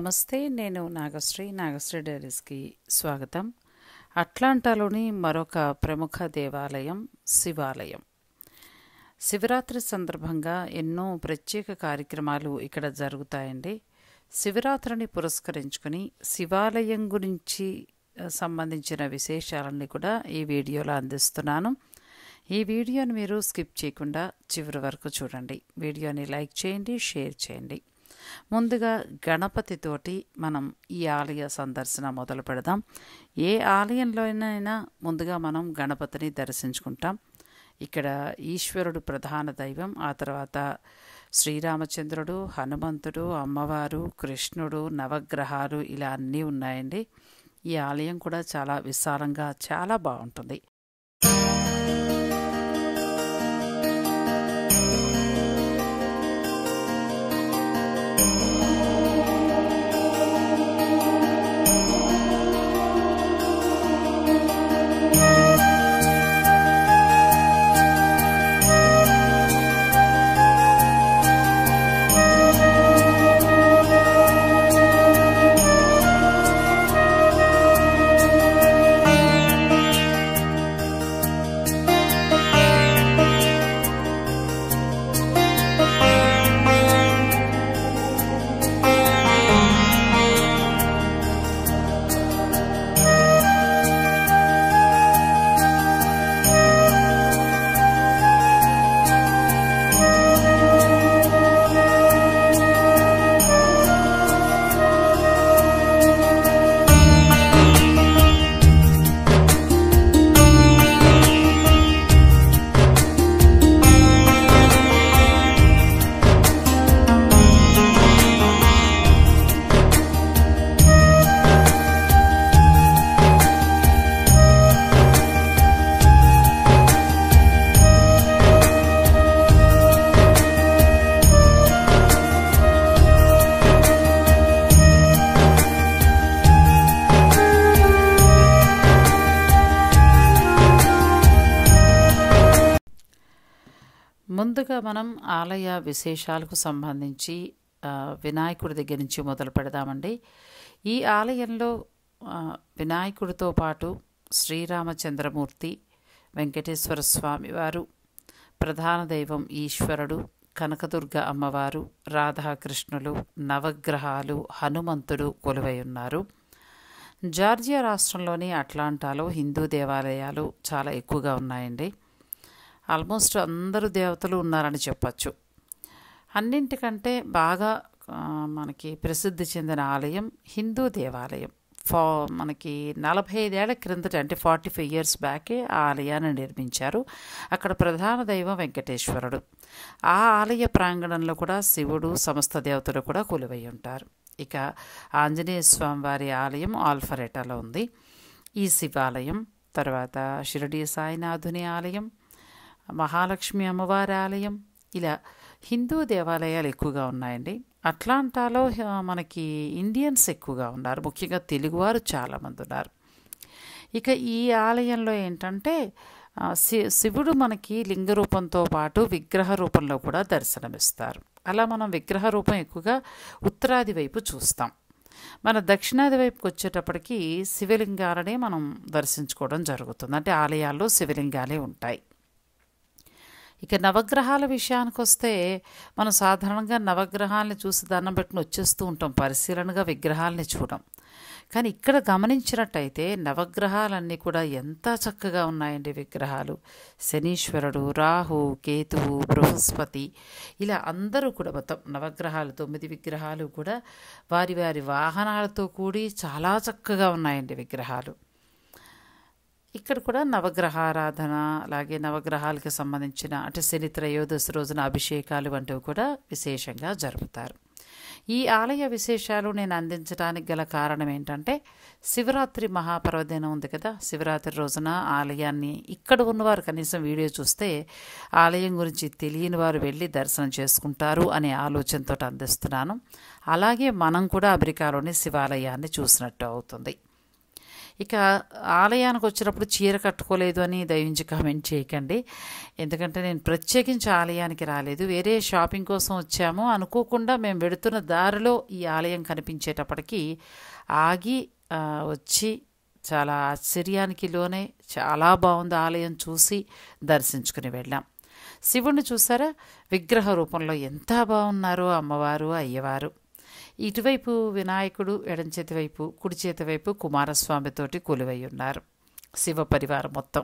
నమస్తే. నేను నాగశ్రీ డైరీస్కి స్వాగతం. అట్లాంటాలోని మరొక ప్రముఖ దేవాలయం శివాలయం. శివరాత్రి సందర్భంగా ఎన్నో ప్రత్యేక కార్యక్రమాలు ఇక్కడ జరుగుతాయండి. శివరాత్రిని పురస్కరించుకుని శివాలయం గురించి సంబంధించిన విశేషాలన్నీ కూడా ఈ వీడియోలో అందిస్తున్నాను. ఈ వీడియోని మీరు స్కిప్ చేయకుండా చివరి వరకు చూడండి. వీడియోని లైక్ చేయండి, షేర్ చేయండి. ముందుగా గణపతితోటి మనం ఈ ఆలయ సందర్శన మొదలు పెడదాం. ఏ ఆలయంలోనైనా ముందుగా మనం గణపతిని దర్శించుకుంటాం. ఇక్కడ ఈశ్వరుడు ప్రధాన దైవం, ఆ తర్వాత శ్రీరామచంద్రుడు, హనుమంతుడు, అమ్మవారు, కృష్ణుడు, నవగ్రహాలు ఇలా అన్నీ ఉన్నాయండి. ఈ ఆలయం కూడా చాలా విశాలంగా చాలా బాగుంటుంది. ముందుగా మనం ఆలయ విశేషాలకు సంబంధించి వినాయకుడి దగ్గర నుంచి మొదలు పెడదామండి. ఈ ఆలయంలో వినాయకుడితో పాటు శ్రీరామచంద్రమూర్తి, వెంకటేశ్వర స్వామి వారు, ప్రధాన దైవం ఈశ్వరుడు, కనకదుర్గ అమ్మవారు, రాధాకృష్ణులు, నవగ్రహాలు, హనుమంతుడు కొలువై ఉన్నారు. జార్జియా రాష్ట్రంలోని అట్లాంటాలో హిందూ దేవాలయాలు చాలా ఎక్కువగా ఉన్నాయండి. ఆల్మోస్ట్ అందరూ దేవతలు ఉన్నారని చెప్పచ్చు. అన్నింటికంటే బాగా మనకి ప్రసిద్ధి చెందిన ఆలయం హిందూ దేవాలయం. మనకి 45 ఏళ్ల క్రిందట, అంటే 45 years బ్యాకే ఆ ఆలయాన్ని నిర్మించారు. అక్కడ ప్రధాన దైవం వెంకటేశ్వరుడు. ఆ ఆలయ ప్రాంగణంలో కూడా శివుడు, సమస్త దేవతలు కూడా కొలువై ఉంటారు. ఇక ఆంజనేయ స్వామి వారి ఆలయం ఆల్ఫరెటాలో ఉంది. ఈ శివాలయం తర్వాత షిరిడి సాయినాథుని ఆలయం, మహాలక్ష్మి అమ్మవారి ఆలయం, ఇలా హిందూ దేవాలయాలు ఎక్కువగా ఉన్నాయండి. అట్లాంటాలో మనకి ఇండియన్స్ ఎక్కువగా ఉన్నారు, ముఖ్యంగా తెలుగువారు చాలామంది ఉన్నారు. ఇక ఈ ఆలయంలో ఏంటంటే శివుడు మనకి లింగ రూపంతో పాటు విగ్రహ రూపంలో కూడా దర్శనమిస్తారు. అలా మనం విగ్రహ రూపం ఎక్కువగా ఉత్తరాది వైపు చూస్తాం. మన దక్షిణాది వైపుకి వచ్చేటప్పటికి శివలింగాలనే మనం దర్శించుకోవడం జరుగుతుంది. అంటే ఆలయాల్లో శివలింగాలే ఉంటాయి. ఇక నవగ్రహాల విషయానికి వస్తే మనం సాధారణంగా నవగ్రహాలని చూసి దండం పెట్టుకుని వచ్చేస్తూ ఉంటాం, పరిశీలనగా విగ్రహాలని చూడం. కానీ ఇక్కడ గమనించినట్టయితే నవగ్రహాలన్నీ కూడా ఎంత చక్కగా ఉన్నాయండి విగ్రహాలు. శనీశ్వరుడు, రాహు, కేతువు, బృహస్పతి, ఇలా అందరూ కూడా మొత్తం నవగ్రహాలు 9 విగ్రహాలు కూడా వారి వారి వాహనాలతో కూడి చాలా చక్కగా ఉన్నాయండి విగ్రహాలు. ఇక్కడ కూడా నవగ్రహారాధన, అలాగే నవగ్రహాలకి సంబంధించిన అంటే శని త్రయోదశి రోజున అభిషేకాలు వంటివి కూడా విశేషంగా జరుపుతారు. ఈ ఆలయ విశేషాలు నేను అందించడానికి గల కారణం ఏంటంటే శివరాత్రి మహాపర్వదినం ఉంది కదా. శివరాత్రి రోజున ఆలయాన్ని ఇక్కడ ఉన్నవారు కనీసం వీడియో చూస్తే ఆలయం గురించి తెలియని వారు వెళ్ళి దర్శనం చేసుకుంటారు అనే ఆలోచనతో అందిస్తున్నాను. అలాగే మనం కూడా అమెరికాలోని శివాలయాన్ని చూసినట్టు అవుతుంది. ఇక ఆలయానికి వచ్చినప్పుడు చీర కట్టుకోలేదు అని దయించి కామెంట్ చేయకండి. ఎందుకంటే నేను ప్రత్యేకించి ఆలయానికి రాలేదు, వేరే షాపింగ్ కోసం వచ్చాము. అనుకోకుండా మేము వెడుతున్న దారిలో ఈ ఆలయం కనిపించేటప్పటికి ఆగి వచ్చి చాలా ఆశ్చర్యానికి లోనే చాలా బాగుంది ఆలయం, చూసి దర్శించుకుని వెళ్ళాం. శివుణ్ణి చూసారా, విగ్రహ రూపంలో ఎంత బాగున్నారో అమ్మవారు అయ్యవారు. ఇటువైపు వినాయకుడు, ఎడం చేతి వైపు కుడి చేతి వైపు కుమారస్వామితోటి కొలువై ఉన్నారు. శివ పరివారం మొత్తం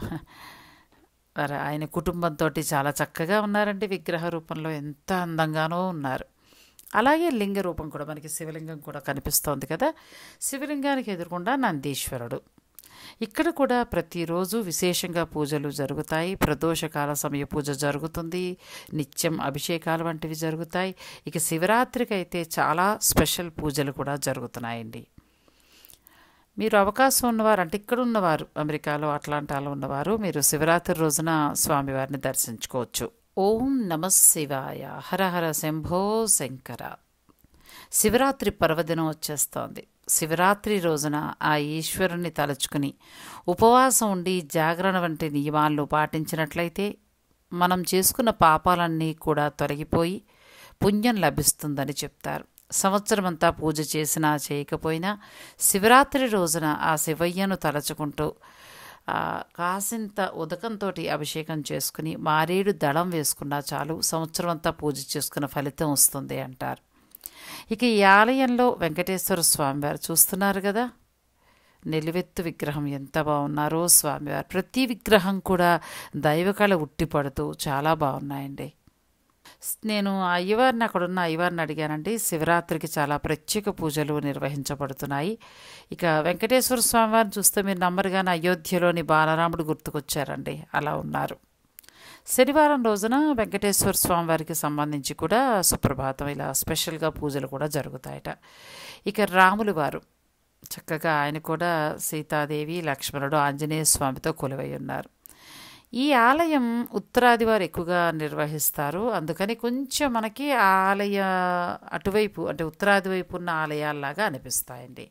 ఆయన కుటుంబంతో చాలా చక్కగా ఉన్నారండి. విగ్రహ రూపంలో ఎంత అందంగానో ఉన్నారు. అలాగే లింగ రూపం కూడా మనకి శివలింగం కూడా కనిపిస్తోంది కదా. శివలింగానికి ఎదురుకుండా నందీశ్వరుడు. ఇక్కడ కూడా ప్రతిరోజు విశేషంగా పూజలు జరుగుతాయి. ప్రదోషకాల సమయ పూజ జరుగుతుంది, నిత్యం అభిషేకాలు వంటివి జరుగుతాయి. ఇక శివరాత్రికి అయితే చాలా స్పెషల్ పూజలు కూడా జరుగుతున్నాయండి. మీరు అవకాశం ఉన్నవారు, అంటే ఇక్కడ ఉన్నవారు, అమెరికాలో అట్లాంటాలో ఉన్నవారు, మీరు శివరాత్రి రోజున స్వామివారిని దర్శించుకోవచ్చు. ఓం నమ శివాయ, హర హర శంభో శంకర. శివరాత్రి పర్వదినం వచ్చేస్తోంది. శివరాత్రి రోజున ఆ ఈశ్వరుణ్ణి తలుచుకుని ఉపవాసం ఉండి జాగరణ వంటి నియమాలను పాటించినట్లయితే మనం చేసుకున్న పాపాలన్నీ కూడా తొలగిపోయి పుణ్యం లభిస్తుందని చెప్తారు. సంవత్సరమంతా పూజ చేసినా చేయకపోయినా శివరాత్రి రోజున ఆ శివయ్యను తలచుకుంటూ కాసింత ఉదకంతో అభిషేకం చేసుకుని మారేడు దళం వేసుకున్నా చాలు, సంవత్సరం అంతా పూజ చేసుకున్న ఫలితం వస్తుంది అంటారు. ఇక ఈ ఆలయంలో వెంకటేశ్వర స్వామివారు చూస్తున్నారు కదా, నిలువెత్తు విగ్రహం ఎంత బాగున్నారో స్వామివారు. ప్రతి విగ్రహం కూడా దైవకళ ఉట్టిపడుతూ చాలా బాగున్నాయండి. నేను అయ్యవారిని, అక్కడున్న అయ్యవారిని అడిగానండి. శివరాత్రికి చాలా ప్రత్యేక పూజలు నిర్వహించబడుతున్నాయి. ఇక వెంకటేశ్వర స్వామివారిని చూస్తే మీరు నమ్మరు కానీ అయోధ్యలోని బాలరాముడు గుర్తుకొచ్చారండి, అలా ఉన్నారు. శనివారం రోజున వెంకటేశ్వర స్వామివారికి సంబంధించి కూడా సుప్రభాతం ఇలా స్పెషల్గా పూజలు కూడా జరుగుతాయట. ఇక రాములు వారు చక్కగా, ఆయన కూడా సీతాదేవి, లక్ష్మణుడు, ఆంజనేయ స్వామితో కొలువై ఉన్నారు. ఈ ఆలయం ఉత్తరాది వారు ఎక్కువగా నిర్వహిస్తారు. అందుకని కొంచెం మనకి ఆలయ అటువైపు, అంటే ఉత్తరాది వైపు ఉన్న ఆలయాల్లాగా అనిపిస్తాయండి.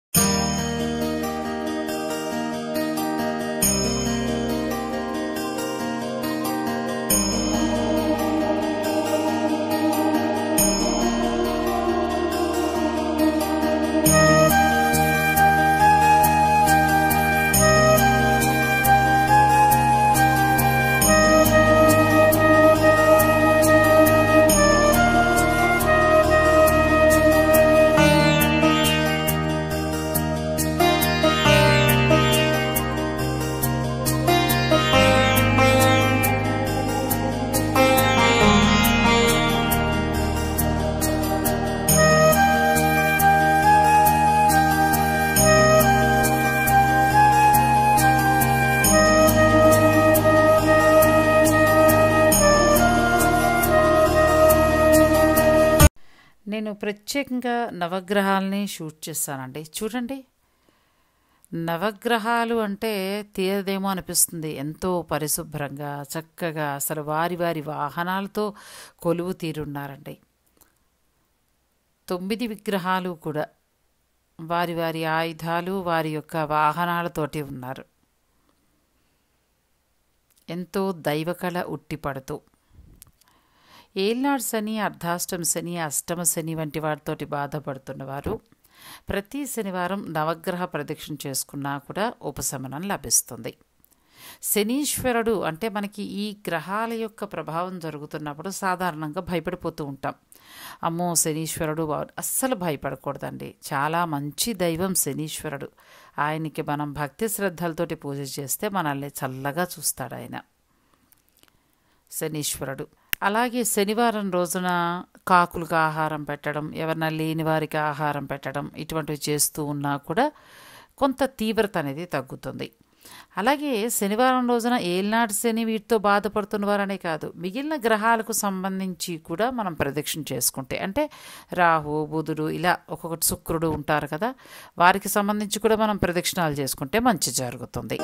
నేను ప్రత్యేకంగా నవగ్రహాలని షూట్ చేస్తానండి. చూడండి, నవగ్రహాలు అంటే తీరదేమో అనిపిస్తుంది. ఎంతో పరిశుభ్రంగా చక్కగా అసలు వారి వారి వాహనాలతో కొలువు తీరున్నారండి. 9 విగ్రహాలు కూడా వారి వారి ఆయుధాలు, వారి యొక్క వాహనాలతోటి ఉన్నారు. ఎంతో దైవకళ ఉట్టిపడుతూ ఏల్నాడు శని, అర్ధాష్టమ శని, అష్టమ శని వంటి వాటితోటి బాధపడుతున్నవారు ప్రతి శనివారం నవగ్రహ ప్రదక్షిణ చేసుకున్నా కూడా ఉపశమనం లభిస్తుంది. శనీశ్వరుడు అంటే మనకి ఈ గ్రహాల యొక్క ప్రభావం జరుగుతున్నప్పుడు సాధారణంగా భయపడిపోతూ ఉంటాం. అమ్మో శనీశ్వరుడు, అస్సలు భయపడకూడదండి. చాలా మంచి దైవం శనీశ్వరుడు. ఆయనకి మనం భక్తి శ్రద్ధలతోటి పూజ చేస్తే మనల్ని చల్లగా చూస్తాడు ఆయన శనీశ్వరుడు. అలాగే శనివారం రోజున కాకులకు ఆహారం పెట్టడం, ఎవరన్నా లేని వారికి ఆహారం పెట్టడం, ఇటువంటివి చేస్తూ ఉన్నా కూడా కొంత తీవ్రత అనేది తగ్గుతుంది. అలాగే శనివారం రోజున ఏల్నాడు శని వీటితో బాధపడుతున్న వారనే కాదు, మిగిలిన గ్రహాలకు సంబంధించి కూడా మనం ప్రదక్షిణ చేసుకుంటే, అంటే రాహు, బుధుడు, ఇలా ఒక్కొక్కటి శుక్రుడు ఉంటారు కదా, వారికి సంబంధించి కూడా మనం ప్రదక్షిణాలు చేసుకుంటే మంచి జరుగుతుంది.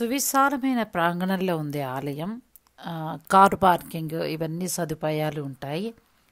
సువిశాలమైన ప్రాంగణంలో ఉంది ఆలయం. కారు పార్కింగ్ ఇవన్నీ సదుపాయాలు ఉంటాయి.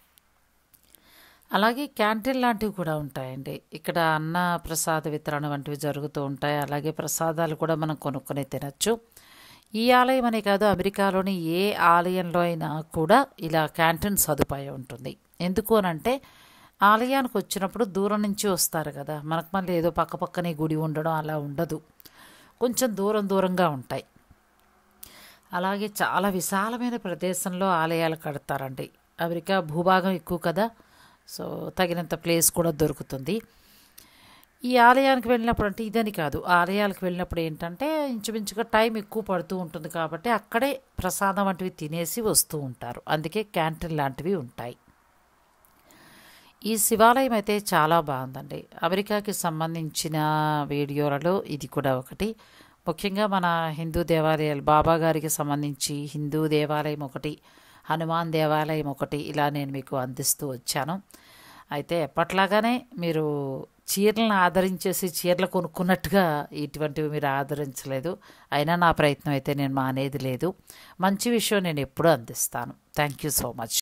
అలాగే క్యాంటీన్ లాంటివి కూడా ఉంటాయండి. ఇక్కడ అన్న ప్రసాద వితరణ వంటివి జరుగుతూ ఉంటాయి. అలాగే ప్రసాదాలు కూడా మనం కొనుక్కొని తినచ్చు. ఈ ఆలయం అనే కాదు, అమెరికాలోని ఏ ఆలయంలో అయినా కూడా ఇలా క్యాంటీన్ సదుపాయం ఉంటుంది. ఎందుకు అనంటే ఆలయానికి వచ్చినప్పుడు దూరం నుంచి వస్తారు కదా, మనకు మళ్ళీ ఏదో పక్కపక్కనే గుడి ఉండడం అలా ఉండదు, కొంచెం దూరంగా ఉంటాయి. అలాగే చాలా విశాలమైన ప్రదేశంలో ఆలయాలు కడతారండి. అమెరికా భూభాగం ఎక్కువ కదా, సో తగినంత ప్లేస్ కూడా దొరుకుతుంది. ఈ ఆలయానికి వెళ్ళినప్పుడు అంటే ఇదని కాదు, ఆలయాలకు వెళ్ళినప్పుడు ఏంటంటే ఇంచుమించుగా టైం ఎక్కువ పడుతూ ఉంటుంది కాబట్టి అక్కడే ప్రసాదం వంటివి తినేసి వస్తూ ఉంటారు. అందుకే క్యాంటీన్ లాంటివి ఉంటాయి. ఈ శివాలయం అయితే చాలా బాగుందండి. అమెరికాకి సంబంధించిన వీడియోలలో ఇది కూడా ఒకటి. ముఖ్యంగా మన హిందూ దేవాలయాలు, బాబా గారికి సంబంధించి హిందూ దేవాలయం ఒకటి, హనుమాన్ దేవాలయం ఒకటి, ఇలా నేను మీకు అందిస్తూ వచ్చాను. అయితే ఎప్పట్లాగానే మీరు చీరలను ఆదరించేసి చీరలు కొనుక్కున్నట్టుగా ఇటువంటివి మీరు ఆదరించలేదు. అయినా నా ప్రయత్నం అయితే నేను మానేది లేదు. మంచి విషయం నేను ఎప్పుడూ అందిస్తాను. Thank you so much.